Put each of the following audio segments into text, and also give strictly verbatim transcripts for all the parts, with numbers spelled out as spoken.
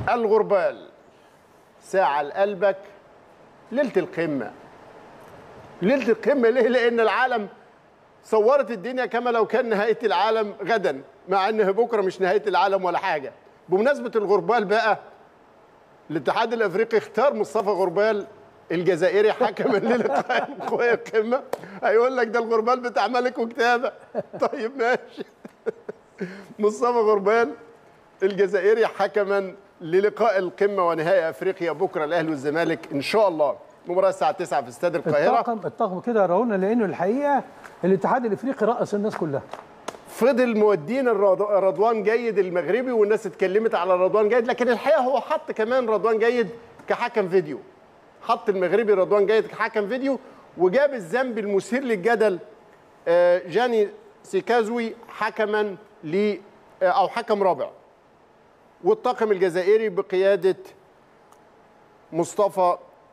الغربال ساعة لقلبك ليلة القمة. ليلة القمة ليه؟ لأن العالم صورت الدنيا كما لو كان نهاية العالم غدا، مع أنه بكرة مش نهاية العالم ولا حاجة. بمناسبة الغربال بقى، الاتحاد الأفريقي اختار مصطفى غربال الجزائري حكما للقاء القمة. هيقول لك ده الغربال بتاع ملك وكتابة. طيب ماشي. مصطفى غربال الجزائري حكما للقاء القمة ونهائي أفريقيا بكرة الأهلي والزمالك إن شاء الله. مباراة الساعة تسعة في استاد القاهرة. الطاقم الطاقم كده راونا، لأنه الحقيقة الاتحاد الأفريقي رأس الناس كلها. فضل مودين رضوان جيد المغربي، والناس اتكلمت على رضوان جيد، لكن الحقيقة هو حط كمان رضوان جيد كحكم فيديو. حط المغربي رضوان جيد كحكم فيديو، وجاب الذنب المثير للجدل جاني سيكازوي حكما ل او حكم رابع. والطاقم الجزائري بقياده مصطفى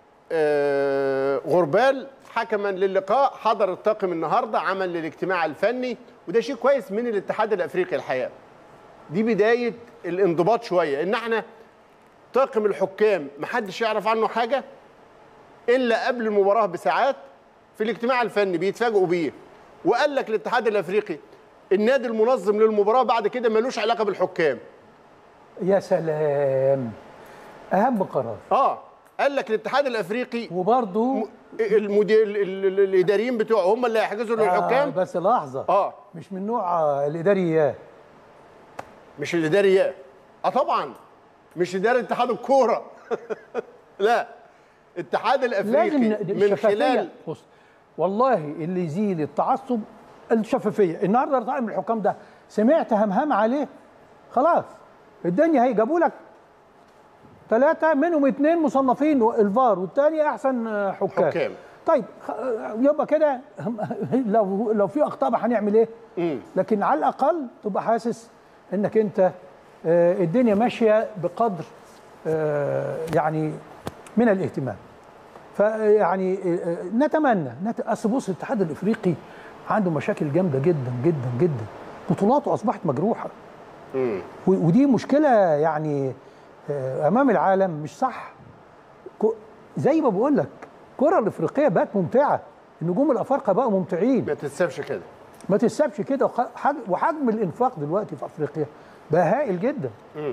غربال حكما للقاء. حضر الطاقم النهارده، عمل للاجتماع الفني، وده شيء كويس من الاتحاد الافريقي. الحقيقه دي بدايه الانضباط شويه، ان احنا طاقم الحكام محدش يعرف عنه حاجه الا قبل المباراه بساعات في الاجتماع الفني بيتفاجئوا بيه. وقال لك الاتحاد الافريقي النادي المنظم للمباراه بعد كده ملوش علاقه بالحكام. يا سلام، اهم قرار. اه قال لك الاتحاد الافريقي وبرضه المدير الاداريين بتوعه هم اللي هيحجزوا للحكام. آه بس لحظه، اه مش من نوع الاداريات، مش الاداريات. اه طبعا مش اداره اتحاد الكوره. لا، الاتحاد الافريقي من خلال بص والله اللي يزيد التعصب الشفافيه. النهارده طاقم الحكام ده سمعت همهم عليه، خلاص الدنيا هي جابوا لك ثلاثه منهم اثنين مصنفين الفار والثاني احسن حكام. حكام. طيب يبقى كده لو لو في اخطاء هنعمل ايه؟ مم. لكن على الاقل تبقى حاسس انك انت الدنيا ماشيه بقدر يعني من الاهتمام. فيعني نتمنى نت... اصل بص الاتحاد الافريقي عنده مشاكل جامده جدا جدا جدا، بطولاته اصبحت مجروحه. امم ودي مشكله يعني امام العالم مش صح. زي ما بقول لك الكره الافريقيه بقت ممتعه، النجوم الافارقه بقوا ممتعين، ما تتسابش كده ما تتسابش كده. وحجم الانفاق دلوقتي في افريقيا بقى هائل جدا. امم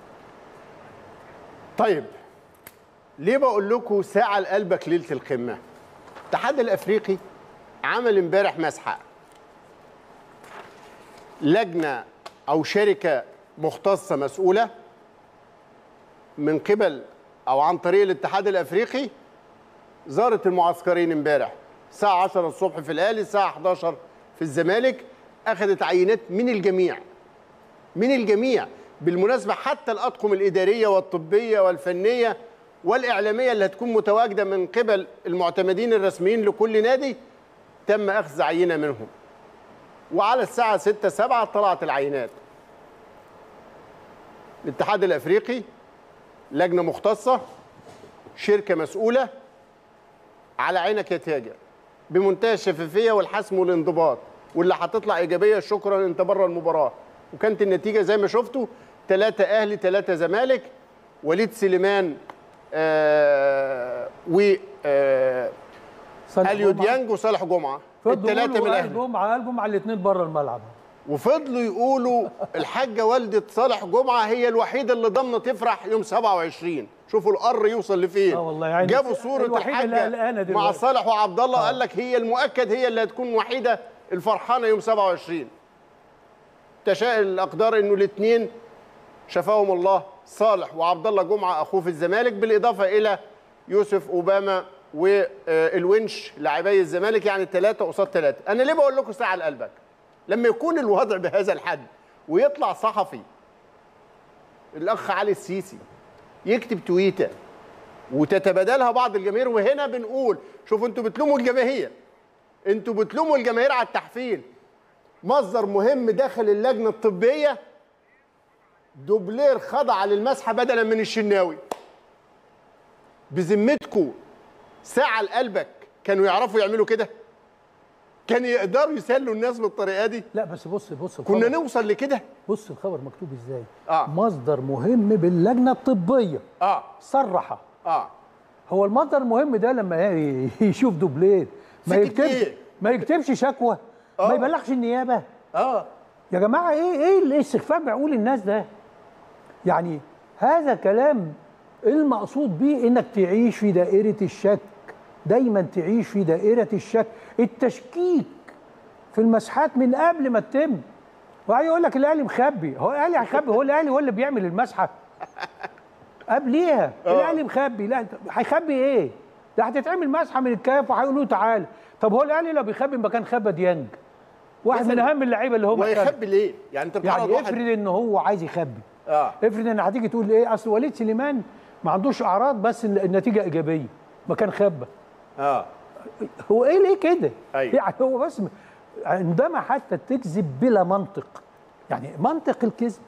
طيب ليه بقول لكم ساعة لقلبك ليلة القمة؟ الاتحاد الأفريقي عمل امبارح مسحة. لجنة أو شركة مختصة مسؤولة من قبل أو عن طريق الاتحاد الأفريقي زارت المعسكرين امبارح الساعة عشرة الصبح في الأهلي، الساعة إحدى عشرة في الزمالك. أخذت عينات من الجميع من الجميع بالمناسبة، حتى الأطقم الإدارية والطبية والفنية والإعلامية اللي هتكون متواجدة من قبل المعتمدين الرسميين لكل نادي تم أخذ عينة منهم. وعلى الساعة ستة سبعة طلعت العينات. الاتحاد الأفريقي لجنة مختصة، شركة مسؤولة، على عينك يا تاجر، بمنتهى الشفافية والحسم والانضباط. واللي هتطلع إيجابية شكرا أنت بره المباراة. وكانت النتيجة زي ما شفتوا ثلاثة أهلي ثلاثة زمالك. وليد سليمان آه و آه اليو ديانج وصالح جمعه الثلاثه من الاهلي. جمعه قال جمعه الاثنين بره الملعب، وفضلوا يقولوا الحاجه والده صالح جمعه هي الوحيده اللي ضامنه تفرح يوم سبعة وعشرين. شوفوا القر يوصل لفين. اه والله يعني جابوا صوره الحاجه مع صالح وعبد الله. قال لك هي المؤكد هي اللي هتكون وحيده الفرحانه يوم سبعة وعشرين. تشاء الاقدار انه الاثنين شفاهم الله، صالح وعبد الله جمعه اخوه في الزمالك، بالاضافه الى يوسف اوباما والونش لاعبي الزمالك، يعني ثلاثه قصاد ثلاثه. انا ليه بقول لكم ساعه لقلبك؟ لما يكون الوضع بهذا الحد ويطلع صحفي الاخ علي السيسي يكتب تويته وتتبادلها بعض الجماهير، وهنا بنقول شوفوا انتوا بتلوموا الجماهير، انتوا بتلوموا الجماهير على التحفيل. مصدر مهم داخل اللجنه الطبيه دوبلير خضع للمسحه بدلا من الشناوي. بذمتكم ساعه لقلبك كانوا يعرفوا يعملوا كده؟ كان يقدروا يسلوا الناس بالطريقه دي؟ لا بس بص بص كنا نوصل لكده. بص الخبر مكتوب ازاي؟ آه. مصدر مهم باللجنه الطبيه اه صرح. اه هو المصدر المهم ده لما يشوف دوبلير ما سكت يكتبش إيه؟ ما يكتبش شكوى، آه. ما يبلغش النيابه. اه يا جماعه ايه ايه الاستخفاف بعقول الناس ده؟ يعني هذا كلام المقصود بيه انك تعيش في دائره الشك، دايما تعيش في دائره الشك، التشكيك في المسحات من قبل ما تتم. وهي يقول لك الاهلي مخبي، هو الاهلي هيخبي؟ هو الاهلي هو اللي بيعمل المسحه قبليها. الاهلي مخبي؟ لا هيخبي ايه؟ ده هتتعمل مسحه من الكاف وهيقولوا تعالى. طب هو الاهلي لو بيخبي ما كان خبى ديانج، واحد من اهم اللعيبه اللي هو ويخبي ليه؟ يعني انت بتعرض يعني واحد افرض ان هو عايز يخبي. اه افرض ان هتيجي تقول ايه اصل وليد سليمان ما عندوش اعراض بس النتيجه ايجابيه، ما كان خبى. اه هو ايه ليه كده؟ أيوة. يعني هو بس عندما حتى تكذب بلا منطق، يعني منطق الكذب،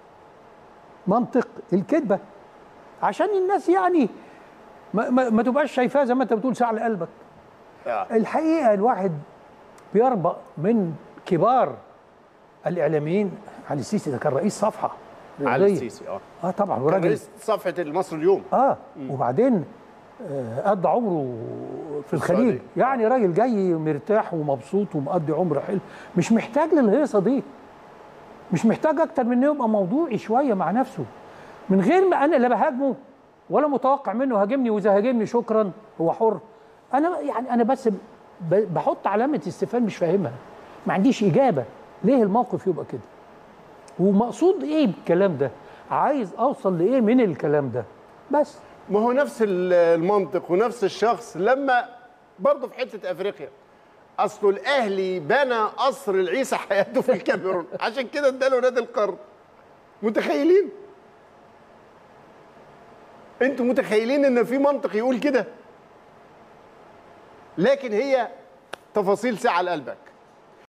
منطق الكذبه، عشان الناس يعني ما, ما, ما تبقاش شايفاه زي ما انت بتقول ساعة لقلبك. آه. الحقيقه الواحد بيربأ من كبار الاعلاميين. علي السيسي ده كان رئيس صفحه علي السيسي اه اه طبعا، كان وراجل رئيس صفحه المصري اليوم. اه مم. وبعدين آه قضى عمره في الخليج، السعودية. يعني راجل جاي مرتاح ومبسوط ومقضي عمر حلو، مش محتاج للهيصه دي، مش محتاج اكتر من انه يبقى موضوعي شويه مع نفسه، من غير ما انا لا بهاجمه ولا متوقع منه هاجمني، واذا هاجمني شكرا هو حر. انا يعني انا بس بحط علامه استفهام مش فاهمها، ما عنديش اجابه ليه الموقف يبقى كده، ومقصود ايه بالكلام ده، عايز اوصل لايه من الكلام ده بس. ما هو نفس المنطق ونفس الشخص لما برضه في حته افريقيا، اصله الاهلي بنى قصر العيسى حياته في الكاميرون عشان كده اداله نادي القرن. متخيلين؟ انتوا متخيلين ان في منطق يقول كده؟ لكن هي تفاصيل ساعة لقلبك.